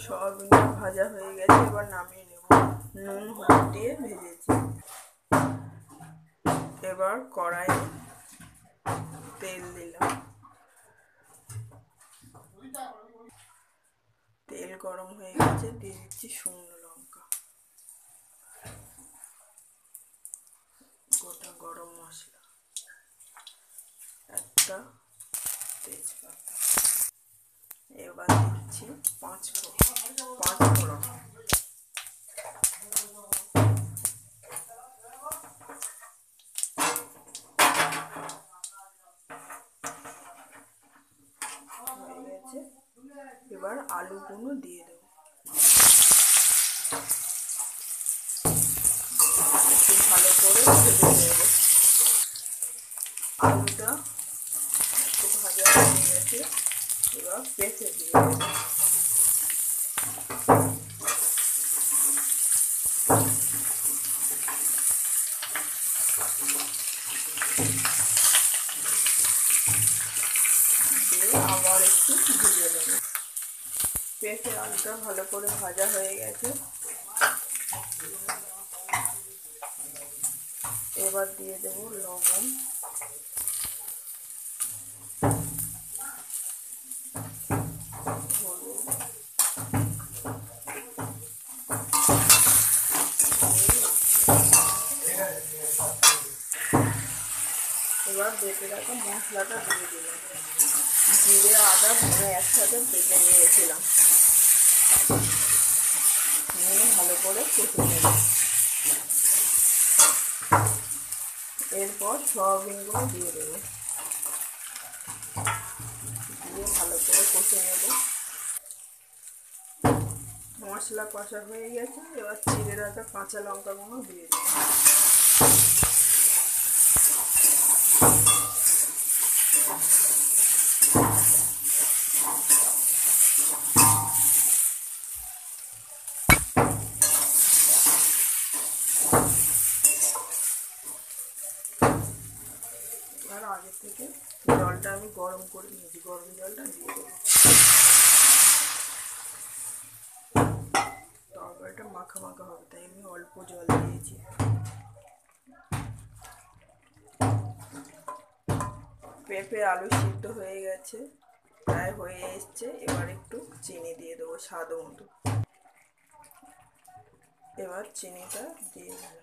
সয়াবিনটা ভাজা হয়ে গেছে, এবার নামিয়ে নেব। নুন হলুদ দিয়ে ভেজেছি। এবার কড়াইয়ে তেল দিলাম। তেল গরম হয়ে গেছে, দিয়ে দিচ্ছি শুকনো লঙ্কা, গোটা গরম মশলা, একটা তেজপাতা। এবার দিচ্ছি পাঁচ ফোড়ন। হয়ে গেছে, এবার আলুগুলো দিয়ে দেবো। একটু ভালো করে ভেজে নেব। আলুটা একটু ভাজা হয়ে গেছে, এবার পেঁপে দিয়ে দেবো। দিয়ে আবার একটু ভেজে নেব। পেঁপে আলুটা ভালো করে ভাজা হয়ে গেছে, এবার দিয়ে দেবো লবণ, হলুদ, এবার বেটে রাখা মশলাটা দিয়ে দিলাম। জিরে আদা ভেঙে একসাথে বেটে নিয়েছিলাম, নিয়ে ভালো করে কষে নেব। এরপর সয়াবিনগুলো দিয়ে দেবো, দিয়ে ভালো করে কষে নেব। মশলা কষা হয়ে গেছে, এবার চিড়ে রাখা কাঁচা লঙ্কাগুলো দিয়ে দেবো। আর আগে থেকে জলটা আমি গরম করে নিয়েছি, গরম জলটা দিয়ে দেবো। তরকারিটা মাখা মাখা হবে, তাই আমি অল্প জল দিয়েছি। পেঁপে আলু সিদ্ধ হয়ে গেছে, প্রায় হয়ে এসছে। এবার একটু চিনি দিয়ে দেবো স্বাদ মতো। এবার চিনিটা দিয়ে দিলাম।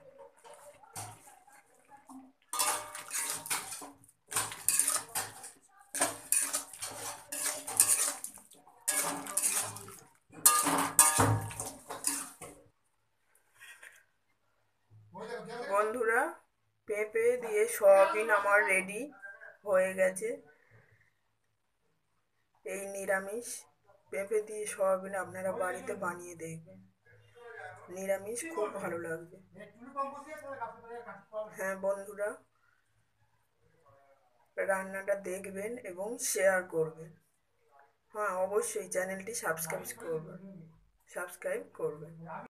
বন্ধুরা, পেঁপে দিয়ে সয়াবিন আমার রেডি হয়ে গেছে। এই নিরামিষ পেঁপে দিয়ে সয়াবিন আপনারা বাড়িতে বানিয়ে দেখবেন, নিরামিষ খুব ভালো লাগবে। হ্যাঁ বন্ধুরা, রান্নাটা দেখবেন এবং শেয়ার করবেন। হ্যাঁ অবশ্যই চ্যানেলটি সাবস্ক্রাইব করবেন।